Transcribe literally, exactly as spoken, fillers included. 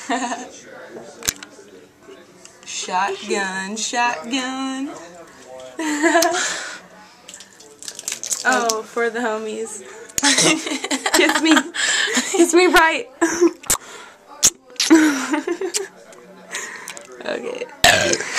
Shotgun, shotgun. Oh, for the homies. Kiss me. Kiss me right. Okay.